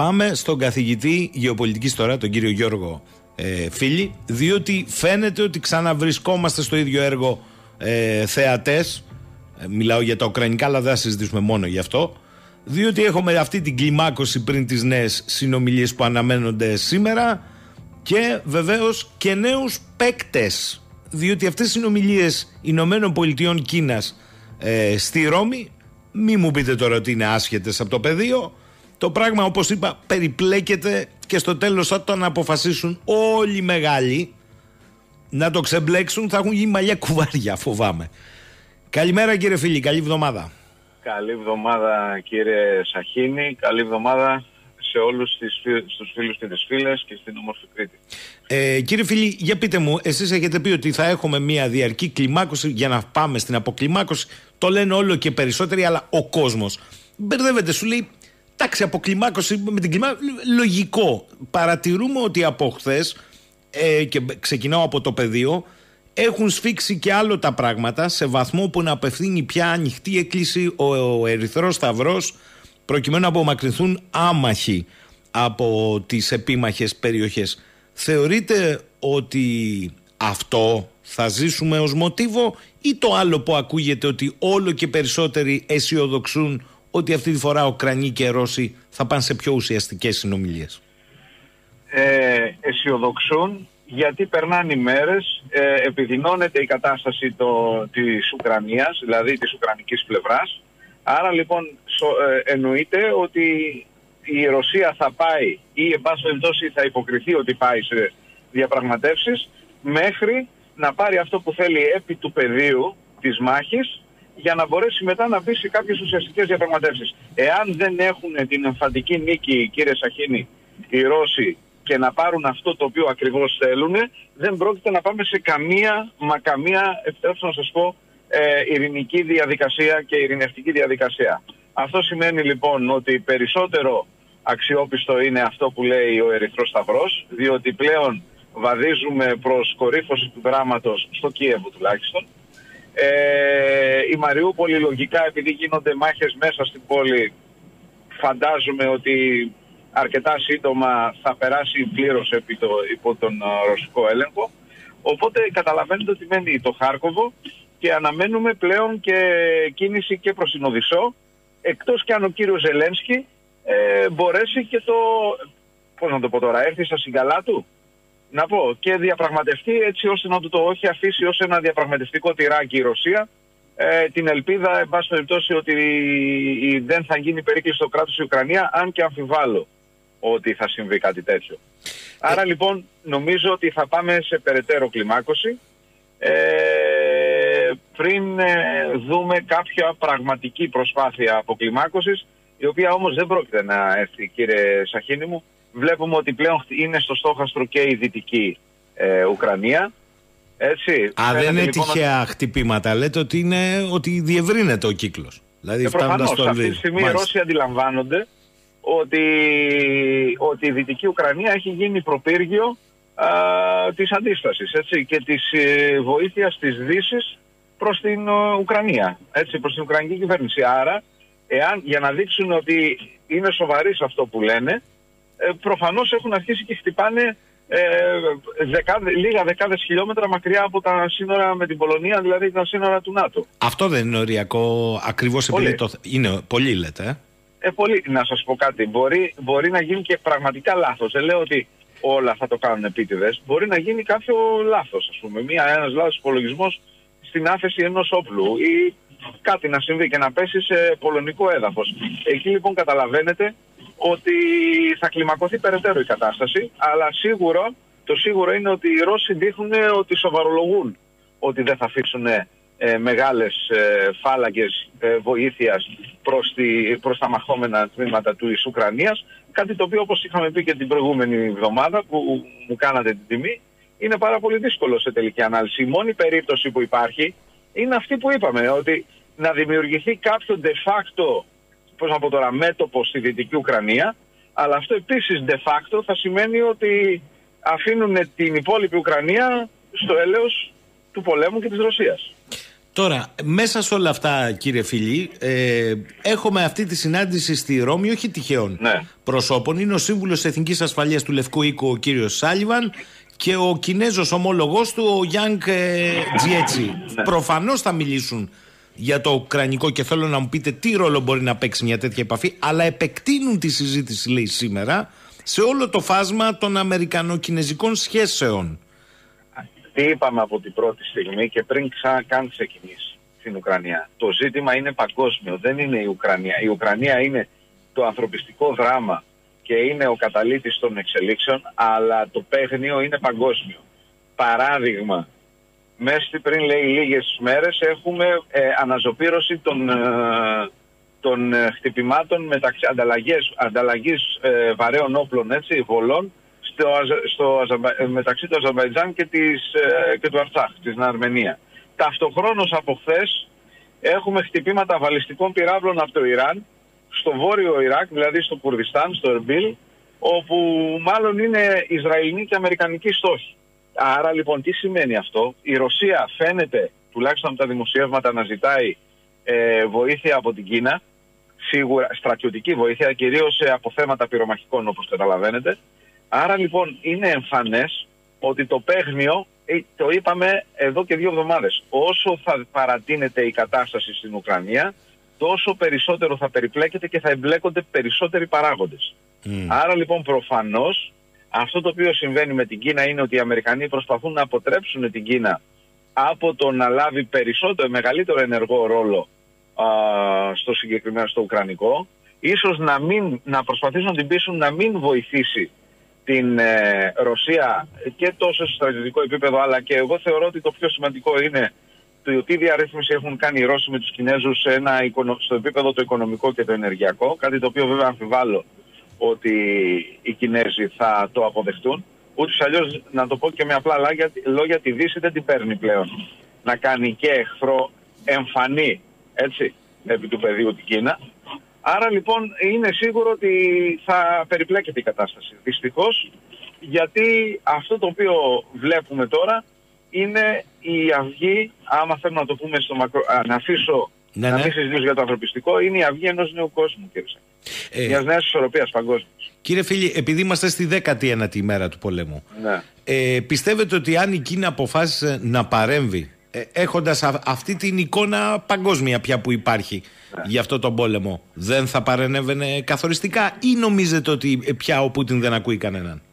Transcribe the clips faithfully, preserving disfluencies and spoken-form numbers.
Πάμε στον καθηγητή γεωπολιτικής τώρα, τον κύριο Γιώργο ε, Φίλη, διότι φαίνεται ότι ξαναβρισκόμαστε στο ίδιο έργο ε, θεατές. Ε, μιλάω για τα ουκρανικά, αλλά δεν θα συζητήσουμε μόνο γι' αυτό. Διότι έχουμε αυτή την κλιμάκωση πριν τις νέες συνομιλίες που αναμένονται σήμερα και βεβαίως και νέους παίκτες. Διότι αυτές οι συνομιλίες Ηνωμένων Πολιτειών Κίνας ε, στη Ρώμη, μη μου πείτε τώρα ότι είναι άσχετες από το πεδίο. Το πράγμα, όπως είπα, περιπλέκεται και στο τέλος όταν αποφασίσουν όλοι οι μεγάλοι να το ξεμπλέξουν θα έχουν γίνει μαλλιά κουβάρια, φοβάμαι. Καλημέρα κύριε Φίλη, καλή εβδομάδα. Καλή εβδομάδα κύριε Σαχίνη, καλή εβδομάδα σε όλους τους φίλους και τις φίλες και στην όμορφη Κρήτη. Ε, κύριε Φίλη, για πείτε μου, εσείς έχετε πει ότι θα έχουμε μια διαρκή κλιμάκωση για να πάμε στην αποκλιμάκωση. Το λένε όλο και περισσότεροι, αλλά ο κόσμος μπερδεύεται, σου λέει, εντάξει, αποκλιμάκωση με την κλιμάκωση, λογικό. Παρατηρούμε ότι από χθες, ε, και ξεκινάω από το πεδίο, έχουν σφίξει και άλλο τα πράγματα σε βαθμό που να απευθύνει πια ανοιχτή έκκληση ο, ο Ερυθρός Σταυρός προκειμένου να απομακρυνθούν άμαχοι από τις επίμαχες περιοχές. Θεωρείτε ότι αυτό θα ζήσουμε ως μοτίβο ή το άλλο που ακούγεται ότι όλο και περισσότεροι αισιοδοξούν ότι αυτή τη φορά Ουκρανοί και Ρώσοι θα πάνε σε πιο ουσιαστικές συνομιλίες? Ε, αισιοδοξούν γιατί περνάνε οι μέρες, ε, επιδεινώνεται η κατάσταση το, της Ουκρανίας, δηλαδή της ουκρανικής πλευράς. Άρα λοιπόν σο, ε, εννοείται ότι η Ρωσία θα πάει ή εν πάση περιπτώσει θα υποκριθεί ότι πάει σε διαπραγματεύσεις μέχρι να πάρει αυτό που θέλει επί του πεδίου της μάχης για να μπορέσει μετά να μπει σε κάποιες ουσιαστικές διαπραγματεύσεις. Εάν δεν έχουν την εμφαντική νίκη, κύριε Σαχίνη, οι Ρώσοι και να πάρουν αυτό το οποίο ακριβώς θέλουν, δεν πρόκειται να πάμε σε καμία, μα καμία, επιτρέψτε να σας πω, ε, ειρηνική διαδικασία και ειρηνευτική διαδικασία. Αυτό σημαίνει λοιπόν ότι περισσότερο αξιόπιστο είναι αυτό που λέει ο Ερυθρός Σταυρός, διότι πλέον βαδίζουμε προς κορύφωση του δράματος στο Κίεβο τουλάχιστον. Ε, η Μαριούπολη λογικά, επειδή γίνονται μάχες μέσα στην πόλη, φαντάζομαι ότι αρκετά σύντομα θα περάσει πλήρως επί το, υπό τον uh, ρωσικό έλεγχο. Οπότε καταλαβαίνετε ότι μένει το Χάρκοβο και αναμένουμε πλέον και κίνηση και προς την Οδυσσό, εκτός και αν ο κύριος Ζελένσκι ε, μπορέσει και το, πώς να το πω τώρα, έρθει στα συγκαλά του, να πω, και διαπραγματευτεί έτσι ώστε να του το όχι αφήσει ως ένα διαπραγματευτικό τυράκι η Ρωσία, ε, την ελπίδα, εν πάση περιπτώσει, ότι δεν θα γίνει περίκληση στο κράτος η Ουκρανία, αν και αμφιβάλλω ότι θα συμβεί κάτι τέτοιο. Άρα λοιπόν νομίζω ότι θα πάμε σε περαιτέρω κλιμάκωση ε, πριν ε, δούμε κάποια πραγματική προσπάθεια αποκλιμάκωσης, η οποία όμως δεν πρόκειται να έρθει, κύριε Σαχίνη μου. Βλέπουμε ότι πλέον είναι στο στόχαστρο και η δυτική ε, Ουκρανία. Έτσι. Α, δεν είναι λοιπόν τυχαία ότι... χτυπήματα, λέτε ότι, είναι, ότι διευρύνεται ο κύκλος. Δηλαδή, ε, προφανώς, αυτή τη στιγμή οι Ρώσοι αντιλαμβάνονται ότι, ότι η Δυτική Ουκρανία έχει γίνει προπύργιο α, της αντίστασης, έτσι, και της ε, βοήθειας της Δύσης προς την ε, Ουκρανία, έτσι, προς την Ουκρανική κυβέρνηση. Άρα, εάν, για να δείξουν ότι είναι σοβαροί σε αυτό που λένε, ε, προφανώς έχουν αρχίσει και χτυπάνε ε, δεκάδε, λίγα δεκάδες χιλιόμετρα μακριά από τα σύνορα με την Πολωνία, δηλαδή τα σύνορα του ΝΑΤΟ. Αυτό δεν είναι οριακό ακριβώς επειδή το... Είναι πολύ, λέτε, ε? Ε, πολύ, να σας πω κάτι, μπορεί, μπορεί να γίνει και πραγματικά λάθος. Δεν λέω ότι όλα θα το κάνουν επίτηδες. Μπορεί να γίνει κάποιο λάθος, ας πούμε. Μία, ένας λάθος υπολογισμός στην άφεση ενός όπλου ή κάτι να συμβεί και να πέσει σε πολωνικό έδαφος. Εκεί λοιπόν καταλαβαίνετε ότι θα κλιμακωθεί περαιτέρω η κατάσταση, αλλά σίγουρο, το σίγουρο είναι ότι οι Ρώσοι δείχνουν ότι σοβαρολογούν ότι δεν θα αφήσουν Ε, μεγάλες ε, φάλαγγες ε, βοήθειας προς, τη, προς τα μαχόμενα τμήματα της Ουκρανίας, κάτι το οποίο, όπως είχαμε πει και την προηγούμενη εβδομάδα που μου κάνατε την τιμή, είναι πάρα πολύ δύσκολο σε τελική ανάλυση. Η μόνη περίπτωση που υπάρχει είναι αυτή που είπαμε, ότι να δημιουργηθεί κάποιο de facto, πώς να πω τώρα, μέτωπο στη Δυτική Ουκρανία, αλλά αυτό επίσης de facto θα σημαίνει ότι αφήνουν την υπόλοιπη Ουκρανία στο έλεος του πολέμου και της Ρωσίας. Τώρα, μέσα σε όλα αυτά, κύριε Φίλη, ε, έχουμε αυτή τη συνάντηση στη Ρώμη, όχι τυχαίων ναι. προσώπων. Είναι ο Σύμβουλος Εθνικής Ασφαλείας του Λευκού Οίκου, ο κύριος Σάλιβαν, και ο Κινέζος ομόλογός του, ο Γιάνγκ ε, Τζιέτσι. Ναι. Προφανώς θα μιλήσουν για το ουκρανικό και θέλω να μου πείτε τι ρόλο μπορεί να παίξει μια τέτοια επαφή, αλλά επεκτείνουν τη συζήτηση, λέει, σήμερα σε όλο το φάσμα των αμερικανο-κινέζικων σχέσεων. Τι είπαμε από την πρώτη στιγμή και πριν καν ξεκινήσει στην Ουκρανία. Το ζήτημα είναι παγκόσμιο, δεν είναι η Ουκρανία. Η Ουκρανία είναι το ανθρωπιστικό δράμα και είναι ο καταλύτης των εξελίξεων, αλλά το παίγνιο είναι παγκόσμιο. Παράδειγμα, μέσα πριν, λέει, λίγες μέρες έχουμε ε, αναζωπήρωση των, ε, των ε, χτυπημάτων μεταξύ ανταλλαγής, ανταλλαγής ε, βαρέων όπλων, έτσι, βολών, στο, στο, μεταξύ του Αζερμπαϊτζάν και, της, ε, και του Αρτσάχ, της Αρμενία. Ταυτοχρόνως από χθες έχουμε χτυπήματα βαλιστικών πυράβλων από το Ιράν, στο βόρειο Ιράκ, δηλαδή στο Κουρδιστάν, στο Ερμπίλ, όπου μάλλον είναι Ισραηλινοί και Αμερικανικοί στόχοι. Άρα λοιπόν τι σημαίνει αυτό? Η Ρωσία φαίνεται, τουλάχιστον από τα δημοσιεύματα, να ζητάει ε, βοήθεια από την Κίνα, σίγουρα στρατιωτική βοήθεια, κυρίως σε αποθέματα πυρομαχικών, όπως καταλαβαίνετε. Άρα λοιπόν είναι εμφανές ότι το παίγνιο, το είπαμε εδώ και δύο εβδομάδες, όσο θα παρατείνεται η κατάσταση στην Ουκρανία, τόσο περισσότερο θα περιπλέκεται και θα εμπλέκονται περισσότεροι παράγοντες. Mm. Άρα λοιπόν προφανώς αυτό το οποίο συμβαίνει με την Κίνα είναι ότι οι Αμερικανοί προσπαθούν να αποτρέψουν την Κίνα από το να λάβει περισσότερο, μεγαλύτερο ενεργό ρόλο α, στο συγκεκριμένο, στο Ουκρανικό, ίσως να, μην, να προσπαθήσουν να την πείσουν να μην βοηθήσει την ε, Ρωσία και τόσο στο στρατιωτικό επίπεδο, αλλά και εγώ θεωρώ ότι το πιο σημαντικό είναι το τι διαρρύθμιση έχουν κάνει οι Ρώσοι με τους Κινέζους σε ένα, στο επίπεδο το οικονομικό και το ενεργειακό, κάτι το οποίο βέβαια αμφιβάλλω ότι οι Κινέζοι θα το αποδεχτούν. Ούτως αλλιώς, να το πω και με απλά λόγια, λόγια, τη Δύση δεν την παίρνει πλέον να κάνει και εχθρό εμφανή, έτσι, επί του πεδίου την Κίνα. Άρα λοιπόν είναι σίγουρο ότι θα περιπλέκεται η κατάσταση. Δυστυχώς, γιατί αυτό το οποίο βλέπουμε τώρα είναι η αυγή, άμα θέλω να το πούμε στο μακρο... Α, να αφήσω ναι, να ναι. μην συζητήσω για το ανθρωπιστικό, είναι η αυγή ενός νέου κόσμου, κύριε Σάκη. Ε, μιας νέας ισορροπίας παγκόσμιας. Κύριε Φίλη, επειδή είμαστε στη δέκατη ένατη ημέρα του πολέμου, ναι. ε, πιστεύετε ότι αν η Κίνα αποφάσισε να παρέμβει, ε, έχοντας α, αυτή την εικόνα παγκόσμια πια που υπάρχει ναι. για αυτό τον πόλεμο, δεν θα παρενέβαινε καθοριστικά, ή νομίζετε ότι πια ο Πούτιν δεν ακούει κανέναν?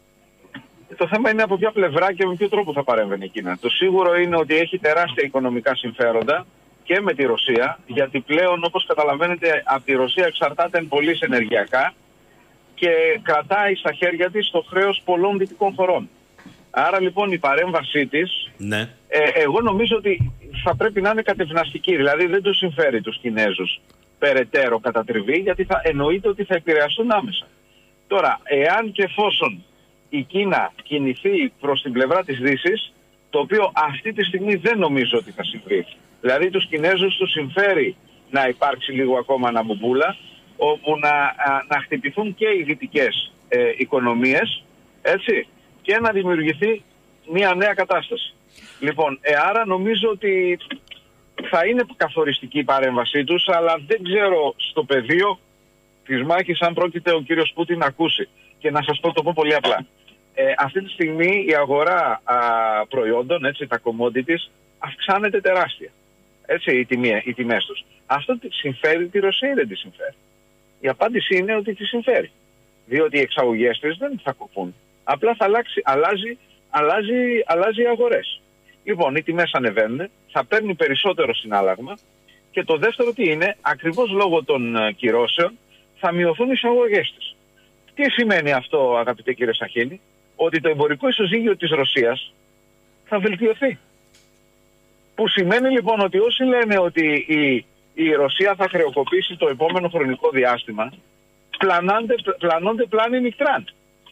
Το θέμα είναι από ποια πλευρά και με ποιο τρόπο θα παρέμβαινε η Κίνα. Το σίγουρο είναι ότι έχει τεράστια οικονομικά συμφέροντα και με τη Ρωσία, γιατί πλέον, όπως καταλαβαίνετε, από τη Ρωσία εξαρτάται πολύ ενεργειακά και κρατάει στα χέρια της το χρέος πολλών δυτικών χωρών. Άρα λοιπόν η παρέμβασή της, ναι. ε, εγώ νομίζω ότι θα πρέπει να είναι κατευναστική. Δηλαδή δεν τους συμφέρει τους Κινέζους περαιτέρω κατατριβή, γιατί θα εννοείται ότι θα επηρεαστούν άμεσα. Τώρα, εάν και εφόσον η Κίνα κινηθεί προς την πλευρά της Δύσης, το οποίο αυτή τη στιγμή δεν νομίζω ότι θα συμβεί. Δηλαδή τους Κινέζους τους συμφέρει να υπάρξει λίγο ακόμα αναμπομπούλα, όπου να, να χτυπηθούν και οι δυτικές ε, οικονομίες, έτσι, και να δημιουργηθεί μια νέα κατάσταση. Λοιπόν, ε, άρα νομίζω ότι θα είναι καθοριστική η παρέμβασή τους, αλλά δεν ξέρω στο πεδίο της μάχης αν πρόκειται ο κύριος Πούτιν να ακούσει. Και να σας πω το πω πολύ απλά. Ε, αυτή τη στιγμή η αγορά α, προϊόντων, έτσι, τα commodities, αυξάνεται τεράστια. Έτσι, οι, τιμί, οι τιμές τους. Αυτό συμφέρει τη Ρωσία ή δεν τη συμφέρει? Η απάντηση είναι ότι τη συμφέρει. Διότι οι εξαγωγές της δεν θα κοπούν. Απλά θα αλλάξει, αλλάζει, αλλάζει, αλλάζει οι αγορές. Λοιπόν, οι τιμές ανεβαίνουν, θα παίρνει περισσότερο συνάλλαγμα και το δεύτερο τι είναι, ακριβώς λόγω των uh, κυρώσεων θα μειωθούν οι εισαγωγές της. Τι σημαίνει αυτό, αγαπητέ κύριε Σαχίνη? Ότι το εμπορικό ισοζύγιο της Ρωσίας θα βελτιωθεί. Που σημαίνει λοιπόν ότι όσοι λένε ότι η, η Ρωσία θα χρεοκοπήσει το επόμενο χρονικό διάστημα, πλανάνται, πλανώνται πλάνοι νυχτράν.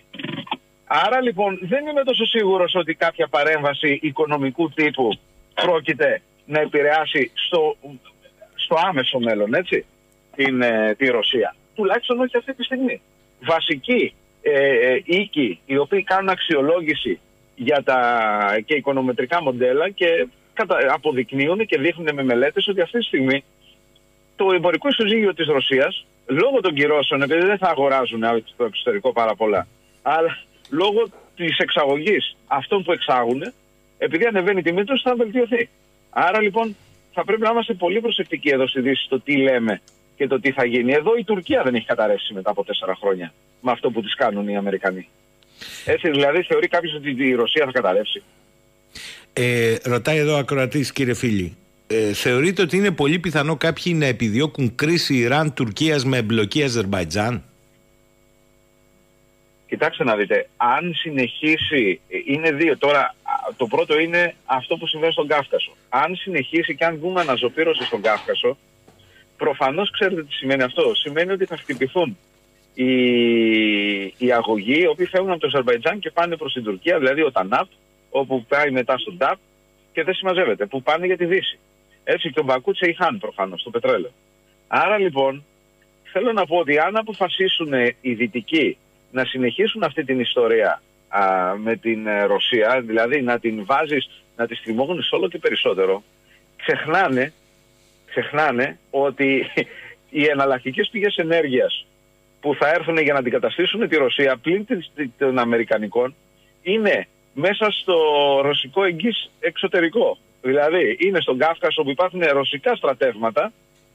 Άρα λοιπόν δεν είμαι τόσο σίγουρος ότι κάποια παρέμβαση οικονομικού τύπου πρόκειται να επηρεάσει στο, στο άμεσο μέλλον, έτσι, την, ε, τη Ρωσία. Τουλάχιστον όχι αυτή τη στιγμή. Βασικοί ε, ε, οίκοι οι οποίοι κάνουν αξιολόγηση για τα και οικονομετρικά μοντέλα και αποδεικνύουν και δείχνουν με μελέτες ότι αυτή τη στιγμή το εμπορικό ισοζύγιο της Ρωσίας, λόγω των κυρώσεων, επειδή δεν θα αγοράζουν στο εξωτερικό πάρα πολλά, αλλά λόγω της εξαγωγής αυτών που εξάγουν, επειδή ανεβαίνει η τιμή τους, θα βελτιωθεί. Άρα λοιπόν θα πρέπει να είμαστε πολύ προσεκτικοί εδώ στη Δύση στο τι λέμε και το τι θα γίνει. Εδώ η Τουρκία δεν έχει καταρρεύσει μετά από τέσσερα χρόνια με αυτό που τις κάνουν οι Αμερικανοί. Έτσι δηλαδή θεωρεί κάποιος ότι η Ρωσία θα καταρρεύσει? Ε, ρωτάει εδώ ο ακροατής, κύριε φίλη, ε, θεωρείτε ότι είναι πολύ πιθανό κάποιοι να επιδιώκουν κρίση Ιράν-Τουρκίας με εμπλοκή Αζερμπαϊτζάν? Κοιτάξτε να δείτε, αν συνεχίσει, είναι δύο. Τώρα, το πρώτο είναι αυτό που συμβαίνει στον Κάφκασο. Αν συνεχίσει και αν δούμε αναζωπήρωση στον Κάφκασο, προφανώς ξέρετε τι σημαίνει αυτό. Σημαίνει ότι θα χτυπηθούν οι, οι αγωγοί, οι οποίοι φεύγουν από το Αζερμπαϊτζάν και πάνε προς την Τουρκία, δηλαδή ο Τανάπ, όπου πάει μετά στον Ταπ και δεν συμμαζεύεται, που πάνε για τη Δύση. Έτσι, και ο Μπακού Τσεϊχάν προφανώς, το πετρέλαιο. Άρα λοιπόν, θέλω να πω ότι αν αποφασίσουν οι Δυτικοί να συνεχίσουν αυτή την ιστορία α, με την ε, Ρωσία, δηλαδή να την βάζεις, να τη στριμώγουν όλο και περισσότερο, ξεχνάνε, ξεχνάνε ότι οι εναλλακτικές πηγές ενέργειας που θα έρθουν για να αντικαταστήσουν τη Ρωσία πλην των Αμερικανικών είναι μέσα στο ρωσικό εγγύς εξωτερικό. Δηλαδή είναι στον Κάφκασο που υπάρχουν ρωσικά στρατεύματα,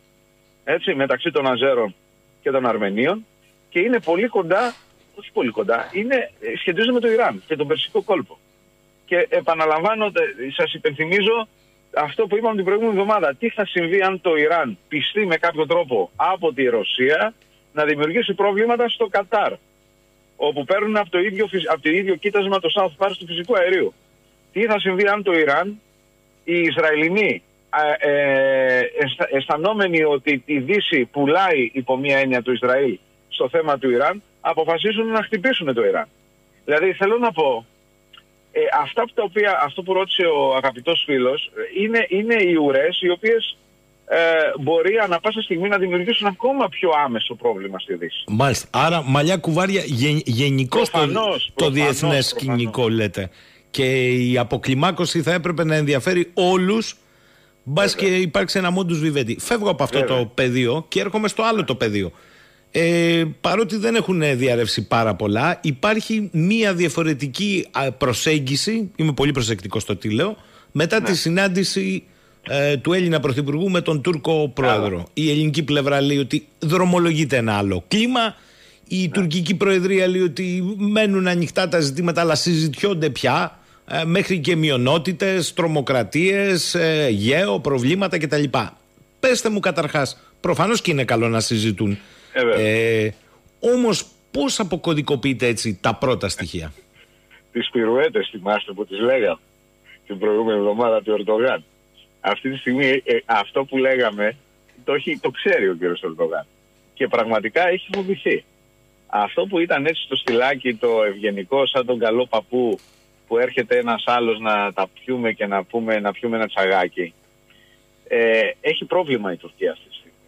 έτσι, μεταξύ των Αζέρων και των Αρμενίων, και είναι πολύ κοντά, όχι πολύ κοντά, είναι, σχετίζονται με το Ιράν και τον Περσικό κόλπο. Και επαναλαμβάνω, σας υπενθυμίζω αυτό που είπαμε την προηγούμενη εβδομάδα. Τι θα συμβεί αν το Ιράν πιστεί με κάποιο τρόπο από τη Ρωσία να δημιουργήσει προβλήματα στο Κατάρ, όπου παίρνουν από το ίδιο, από το ίδιο κοίτασμα το South Pass του φυσικού αερίου. Τι θα συμβεί αν το Ιράν, οι Ισραηλινοί, ε, ε, αισθανόμενοι ότι τη Δύση πουλάει υπό μία έννοια του Ισραήλ στο θέμα του Ιράν, αποφασίσουν να χτυπήσουν το Ιράν. Δηλαδή θέλω να πω, ε, αυτά που τα οποία, αυτό που ρώτησε ο αγαπητός φίλος, είναι, είναι οι ουρές οι οποίες ε, μπορεί ανά πάσα στιγμή να δημιουργήσουν ακόμα πιο άμεσο πρόβλημα στη Δύση. Μάλιστα. Άρα μαλλιά κουβάρια γεν, γενικώς προφανώς, το, το προφανώς, διεθνές προφανώς. σκηνικό λέτε. Και η αποκλιμάκωση θα έπρεπε να ενδιαφέρει όλους, μπας και υπάρξει ένα μόντους βιβέντη. Φεύγω από αυτό Βέβαια. το πεδίο και έρχομαι στο άλλο το πεδίο. Ε, παρότι δεν έχουν διαρρεύσει πάρα πολλά, υπάρχει μία διαφορετική προσέγγιση, είμαι πολύ προσεκτικός στο τι λέω, μετά ναι. τη συνάντηση ε, του Έλληνα Πρωθυπουργού με τον Τούρκο Πρόεδρο. Άρα. Η ελληνική πλευρά λέει ότι δρομολογείται ένα άλλο κλίμα, η ναι. τουρκική προεδρία λέει ότι μένουν ανοιχτά τα ζητήματα αλλά συζητιόνται πια, ε, μέχρι και μειονότητες, τρομοκρατίες, ε, γέο, προβλήματα κτλ. Πέστε μου καταρχάς, προφανώς και είναι καλό να συζητούν, Ε, ε, όμως πώς αποκωδικοποιείτε έτσι τα πρώτα στοιχεία? Τις πυρουέτες θυμάστε που τις λέγαμε την προηγούμενη εβδομάδα του Ερντογάν. Αυτή τη στιγμή ε, αυτό που λέγαμε το, έχει, το ξέρει ο κύριος Ερντογάν και πραγματικά έχει φοβηθεί. Αυτό που ήταν έτσι στο στυλάκι, το ευγενικό, σαν τον καλό παππού που έρχεται ένας άλλος να τα πιούμε και να, πούμε, να πιούμε ένα τσαγάκι, ε, έχει πρόβλημα η Τουρκία αυτή τη στιγμή.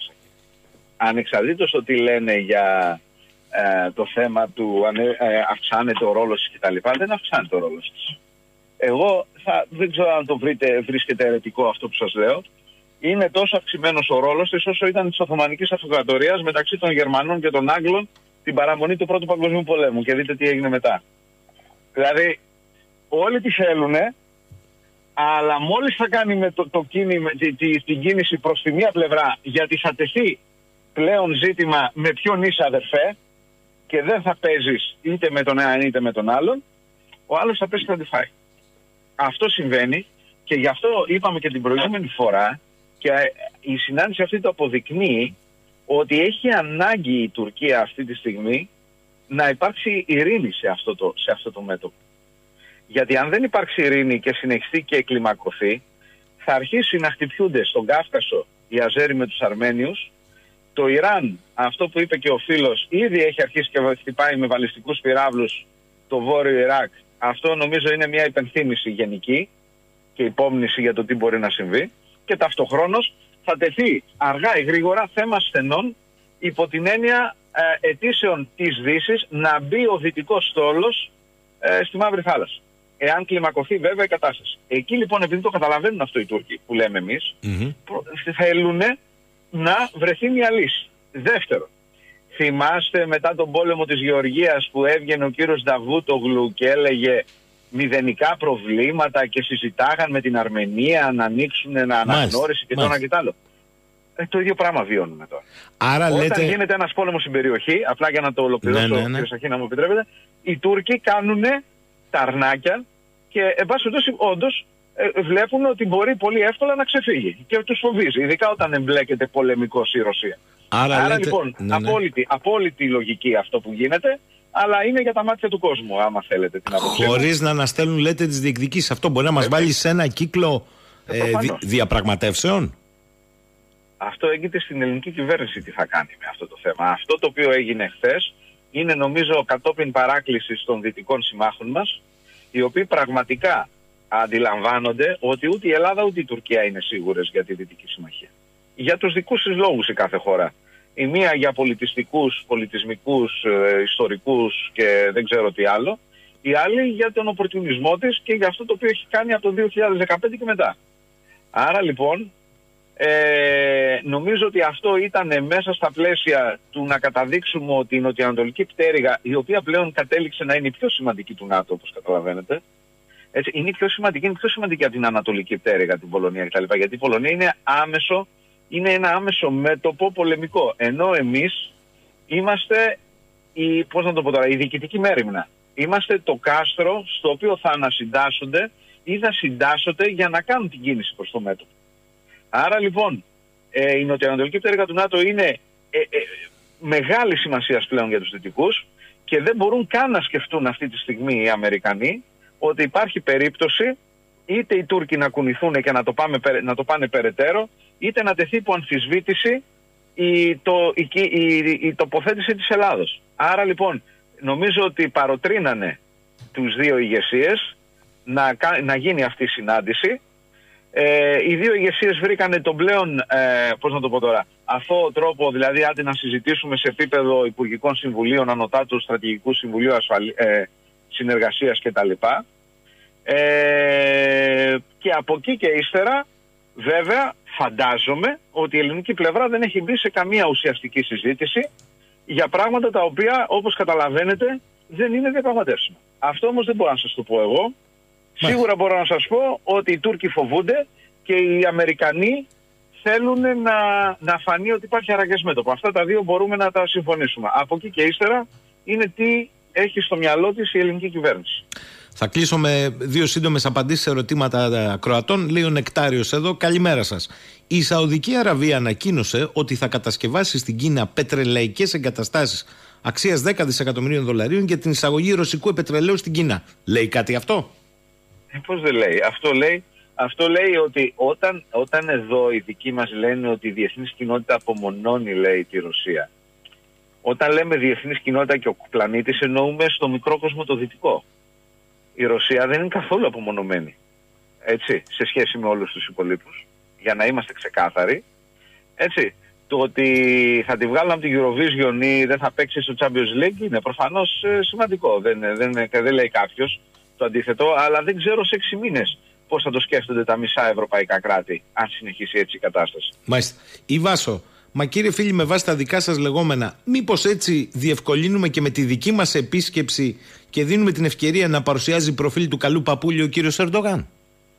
Ανεξαρτήτως το τι λένε για ε, το θέμα του αν ε, αυξάνεται ο ρόλος της κτλ. Δεν αυξάνεται ο ρόλος της. Εγώ θα, δεν ξέρω αν το βρείτε, βρίσκεται αιρετικό αυτό που σας λέω. Είναι τόσο αυξημένος ο ρόλος της όσο ήταν της Οθωμανικής Αυτοκρατορίας μεταξύ των Γερμανών και των Άγγλων την παραμονή του Πρώτου Παγκοσμίου Πολέμου. Και δείτε τι έγινε μετά. Δηλαδή όλοι τη θέλουνε, αλλά μόλις θα κάνει με το, το κίνημα, τη, τη, την κίνηση προς τη μία πλευρά, γιατί θα τεθεί πλέον ζήτημα με ποιον είσαι αδερφέ και δεν θα παίζεις είτε με τον έναν είτε με τον άλλον, ο άλλος θα πέσει και θα τη φάει. Αυτό συμβαίνει και γι' αυτό είπαμε και την προηγούμενη φορά και η συνάντηση αυτή το αποδεικνύει ότι έχει ανάγκη η Τουρκία αυτή τη στιγμή να υπάρξει ειρήνη σε αυτό το, σε αυτό το μέτωπο. Γιατί αν δεν υπάρξει ειρήνη και συνεχιστεί και κλιμακωθεί, θα αρχίσει να χτυπιούνται στον Κάφκασο οι Αζέροι με τους Αρμένιους. Το Ιράν, αυτό που είπε και ο φίλος, ήδη έχει αρχίσει και χτυπάει με βαλιστικούς πυράβλους το βόρειο Ιράκ. Αυτό νομίζω είναι μια υπενθύμηση γενική και υπόμνηση για το τι μπορεί να συμβεί. Και ταυτοχρόνως θα τεθεί αργά ή γρήγορα θέμα στενών υπό την έννοια ε, αιτήσεων της Δύσης να μπει ο δυτικός στόλος ε, στη Μαύρη Θάλασσα. εάν κλιμακωθεί βέβαια η κατάσταση. Εκεί λοιπόν, επειδή το καταλαβαίνουν αυτό οι Τούρκοι που λέμε εμείς, mm-hmm. θέλουν να βρεθεί μια λύση. Δεύτερο, θυμάστε μετά τον πόλεμο της Γεωργίας που έβγαινε ο κύριος Νταβούτογλου και έλεγε μηδενικά προβλήματα και συζητάγαν με την Αρμενία να ανοίξουν ένα αναγνώριση και το ένα και το άλλο. Ε, το ίδιο πράγμα βιώνουμε τώρα. Άρα Όταν λέτε... γίνεται ένας πόλεμος στην περιοχή, απλά για να το ολοκληρώσω, ναι, ναι, ναι. κύριε Σαχίνα, να μου επιτρέπετε, οι Τούρκοι κάνουν τα αρνάκια και εν πάση περιπτώσει όντως ε, βλέπουν ότι μπορεί πολύ εύκολα να ξεφύγει και τους φοβίζει, ειδικά όταν εμπλέκεται πολεμικός η Ρωσία. Άρα, Άρα λέτε... λοιπόν, ναι, ναι. Απόλυτη, απόλυτη λογική αυτό που γίνεται, αλλά είναι για τα μάτια του κόσμου, άμα θέλετε την άποψή. Χωρίς να αναστέλνουν, λέτε, τις διεκδικήσεις. Αυτό μπορεί να μας βάλει σε ένα κύκλο ε, δι, διαπραγματεύσεων. Αυτό έγκυται στην ελληνική κυβέρνηση τι θα κάνει με αυτό το θέμα. Αυτό το οποίο έγινε χθες είναι νομίζω κατόπιν παράκλησης των δυτικών συμμάχων μας, οι οποίοι πραγματικά αντιλαμβάνονται ότι ούτε η Ελλάδα ούτε η Τουρκία είναι σίγουρες για τη Δυτική Συμμαχία. Για τους δικούς της λόγους η κάθε χώρα. Η μία για πολιτιστικούς, πολιτισμικούς, ε, ιστορικούς και δεν ξέρω τι άλλο. Η άλλη για τον οπορτουνισμό της και για αυτό το οποίο έχει κάνει από το δύο χιλιάδες δεκαπέντε και μετά. Άρα λοιπόν ε, νομίζω ότι αυτό ήταν μέσα στα πλαίσια του να καταδείξουμε ότι η νοτιοανατολική πτέρυγα, η οποία πλέον κατέληξε να είναι η πιο σημαντική του ΝΑΤΟ, όπως καταλαβαίνετε, έτσι, είναι η πιο σημαντική, είναι πιο σημαντική από την ανατολική πτέρυγα, την Πολωνία κτλ. Γιατί η Πολωνία είναι άμεσο, είναι ένα άμεσο μέτωπο πολεμικό. Ενώ εμείς είμαστε η, πώς να το πω τώρα, η διοικητική μέριμνα. Είμαστε το κάστρο στο οποίο θα ανασυντάσσονται ή θα συντάσσονται για να κάνουν την κίνηση προς το μέτωπο. Άρα λοιπόν ε, η νοτιοανατολική πτέρυγα του ΝΑΤΟ είναι ε, ε, μεγάλη σημασία πλέον για τους δυτικούς και δεν μπορούν καν να σκεφτούν αυτή τη στιγμή οι Αμερικανοί ότι υπάρχει περίπτωση είτε οι Τούρκοι να κουνηθούν και να το, πάμε, να το πάνε περαιτέρω, είτε να τεθεί υπό αμφισβήτηση η, το, η, η, η, η τοποθέτηση της Ελλάδος. Άρα λοιπόν νομίζω ότι παροτρύνανε τους δύο ηγεσίες να, να γίνει αυτή η συνάντηση. Ε, οι δύο ηγεσίες βρήκανε τον πλέον, ε, πώς να το πω τώρα, αθώο τρόπο, δηλαδή άντε να συζητήσουμε σε επίπεδο Υπουργικών Συμβουλίων, Ανωτάτου Στρατηγικού Συμβουλίου Ασφαλ... ε, Συνεργασίας κτλ. Ε, και από εκεί και ύστερα βέβαια φαντάζομαι ότι η ελληνική πλευρά δεν έχει μπει σε καμία ουσιαστική συζήτηση για πράγματα τα οποία όπως καταλαβαίνετε δεν είναι διαπραγματεύσιμα. Αυτό όμως δεν μπορώ να σας το πω εγώ. Μάλιστα. Σίγουρα μπορώ να σας πω ότι οι Τούρκοι φοβούνται και οι Αμερικανοί θέλουν να, να φανεί ότι υπάρχει αραγές μέτωπο. Αυτά τα δύο μπορούμε να τα συμφωνήσουμε. Από εκεί και ύστερα είναι τι έχει στο μυαλό της η ελληνική κυβέρνηση. Θα κλείσω με δύο σύντομες απαντήσεις σε ερωτήματα ακροατών. Λέει ο Νεκτάριος εδώ. Καλημέρα σας. Η Σαουδική Αραβία ανακοίνωσε ότι θα κατασκευάσει στην Κίνα πετρελαϊκές εγκαταστάσεις αξίας δέκα δισεκατομμυρίων δολαρίων για την εισαγωγή ρωσικού πετρελαίου στην Κίνα. Λέει κάτι αυτό? Ε, πώς δεν λέει. Αυτό λέει, αυτό λέει ότι όταν, όταν εδώ οι δικοί μας λένε ότι η διεθνής κοινότητα απομονώνει, λέει, τη Ρωσία. Όταν λέμε διεθνής κοινότητα και ο πλανήτης εννοούμε στο μικρό κόσμο το δυτικό. Η Ρωσία δεν είναι καθόλου απομονωμένη, έτσι, σε σχέση με όλους τους υπολείπους. Για να είμαστε ξεκάθαροι, έτσι, το ότι θα τη βγάλουν από την Eurovision ή δεν θα παίξει στο Champions League είναι προφανώς ε, σημαντικό. Δεν, δεν, δεν λέει κάποιος το αντίθετο, αλλά δεν ξέρω σε έξι μήνες πώς θα το σκέφτονται τα μισά ευρωπαϊκά κράτη, αν συνεχίσει έτσι η κατάσταση. Μάλιστα. Η Βάσο, μα κύριε φίλοι, με βάση τα δικά σας λεγόμενα, μήπως έτσι διευκολύνουμε και με τη δική μας επίσκεψη και δίνουμε την ευκαιρία να παρουσιάζει προφίλ του καλού παππούλιου ο κύριος Ερντογάν?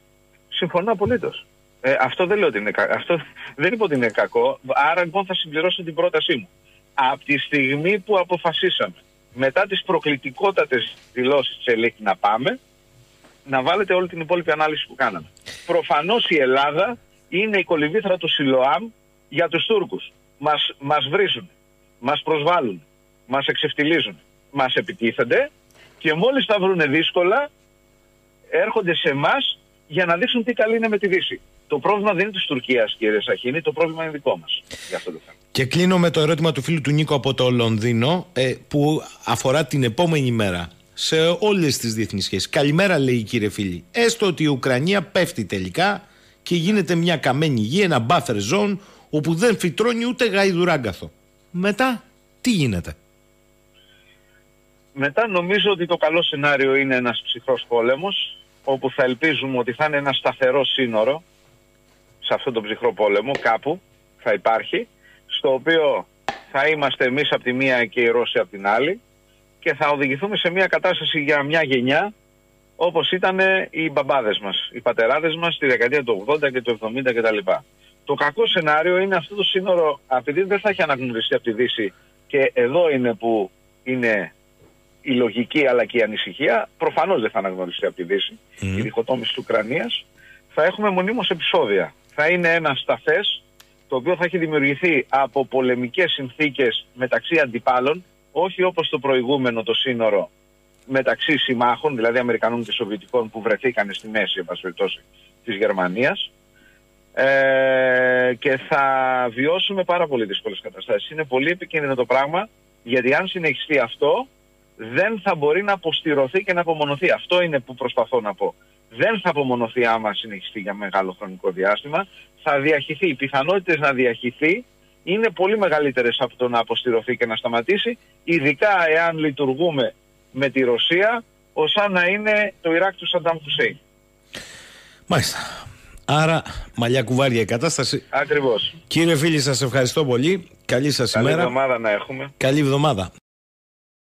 Συμφωνώ απολύτως. Ε, αυτό δεν λέω ότι είναι κακό. Αυτό δεν είπα ότι είναι κακό. Άρα λοιπόν θα συμπληρώσω την πρότασή μου. Από τη στιγμή που αποφασίσαμε μετά τις προκλητικότατες δηλώσεις της ελίτ να πάμε, να βάλετε όλη την υπόλοιπη ανάλυση που κάναμε. Προφανώς η Ελλάδα είναι η κολυβήθρα του Σιλοάμ για τους Τούρκους. Μας, μας βρίζουν, μας προσβάλλουν, μας εξευτιλίζουν, μας επιτίθενται και μόλις τα βρούνε δύσκολα έρχονται σε εμάς για να δείξουν τι καλή είναι με τη Δύση. Το πρόβλημα δεν είναι της Τουρκίας, κύριε Σαχίνη, το πρόβλημα είναι δικό μας για αυτό το θέμα. Και κλείνω με το ερώτημα του φίλου του Νίκο από το Λονδίνο, ε, που αφορά την επόμενη μέρα σε όλες τις διεθνείς σχέσεις. Καλημέρα, λέει, κύριε φίλη. Έστω ότι η Ουκρανία πέφτει τελικά και γίνεται μια καμένη γη, ένα buffer zone, όπου δεν φυτρώνει ούτε γαϊδουράγκαθο. Μετά, τι γίνεται? μετά νομίζω ότι το καλό σενάριο είναι ένας ψυχρός πόλεμος, όπου θα ελπίζουμε ότι θα είναι ένα σταθερό σύνορο σε αυτόν τον ψυχρό πόλεμο, κάπου θα υπάρχει, στο οποίο θα είμαστε εμείς από τη μία και οι Ρώσοι από την άλλη και θα οδηγηθούμε σε μια κατάσταση για μια γενιά όπως ήταν οι μπαμπάδες μας, οι πατεράδες μας στη δεκαετία του ογδόντα και του εβδομήντα κτλ. Το κακό σενάριο είναι αυτό το σύνορο, επειδή δεν θα έχει αναγνωριστεί από τη Δύση, και εδώ είναι που είναι η λογική αλλά και η ανησυχία, προφανώς δεν θα αναγνωριστεί από τη Δύση, mm. η διχοτόμηση της Ουκρανίας, θα έχουμε μονίμως επεισόδια. Θα είναι ένα σταθές το οποίο θα έχει δημιουργηθεί από πολεμικές συνθήκες μεταξύ αντιπάλων, όχι όπως το προηγούμενο το σύνορο μεταξύ συμμάχων, δηλαδή Αμερικανών και Σοβιετικών που βρεθήκαν στη μέση, εν πάση περιπτώσει, της Γερμανίας, ε, και θα βιώσουμε πάρα πολύ δύσκολες καταστάσεις. Είναι πολύ επικίνδυνο το πράγμα, γιατί αν συνεχιστεί αυτό, δεν θα μπορεί να αποστηρωθεί και να απομονωθεί. Αυτό είναι που προσπαθώ να πω. Δεν θα απομονωθεί άμα συνεχιστεί για μεγάλο χρονικό διάστημα. Θα διαχυθεί. Οι πιθανότητες να διαχυθεί είναι πολύ μεγαλύτερες από το να αποστηρωθεί και να σταματήσει, ειδικά εάν λειτουργούμε με τη Ρωσία ως αν να είναι το Ιράκ του Σαντάμ Χουσέιν. Μάλιστα. Άρα μαλλιά κουβάρια η κατάσταση. Ακριβώς. Κύριε φίλοι, σας ευχαριστώ πολύ. Καλή σας Καλή ημέρα. Καλή εβδομάδα να έχουμε. Καλή εβδομάδα.